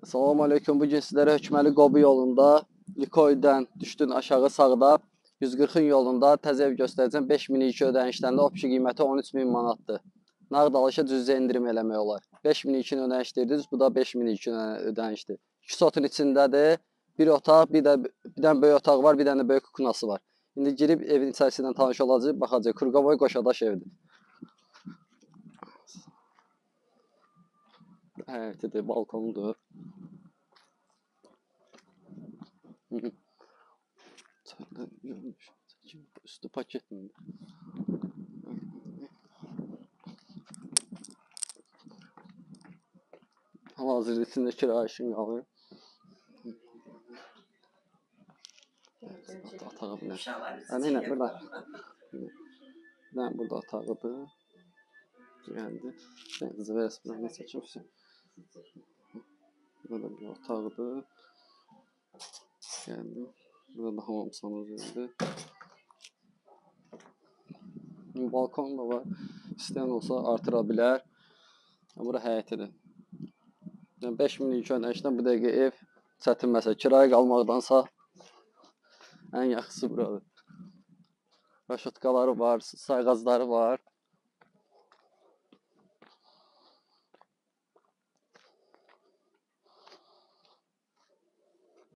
Salam aleyküm. Bugün sizlərə Hökməli Qobu yolunda Likoy'dən düşdün aşağı sağda 140-ın yolunda təzə ev göstərəcəm. 5002 ödənişlərində opşi qiyməti 13.000 manatdır. Nağd alışa cüzdə indirim eləmək olar. 5002-ni ödənişdirdiniz, bu da 5002 ödənişdir. 2 sotun içindədir. Bir otaq, bir dənə böyük otaq var, bir dənə böyük kukunası var. İndi girib evin içərisindən tanış olacaq, baxacaq. Kurqavoy Qoşadaş evidir. Həyətidir, balkonudur. Üstü paket mi? Hal-hazırda içində kira işin qalır. Atağı bilər. Nə, burada. Burada atağıdır. Gəldi. Qızı verəsindən çəkimsin. Burada bir otaqdır. Gəldi. Burada da hamam sanırdı. Balkon da var. İstəyən olsa artıra bilər. Bura həyətidir. 5002 ödənişdən bu dəqiqə ev çətin məsələ. Kirayə qalmaqdansa ən yaxşısı buradır. Raşotkaları var, sayğacları var.